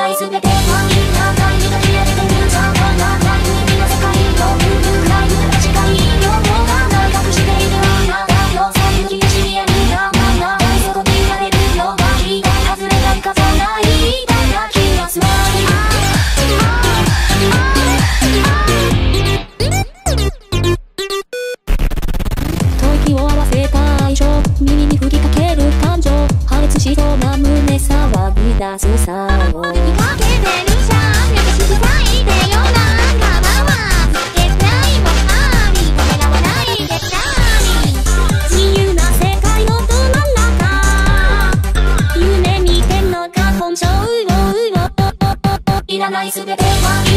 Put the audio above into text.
ないすべてはみんな大事だけやれてるじゃん。こんな大人の世界のルールくらい無駄近い両方が内閣しているあなたのそういう気が知り合いなまま大底にやれるような気が外れないかじゃないただ気がすわり吐息を合わせた愛情耳に吹きかける感情破裂しそうな胸騒ぎ出すさをかけてるじゃん優しく咲いてよなんかはつけないもありためらわないでさ自由な世界のど真ん中夢見てんのが本性いらないすべては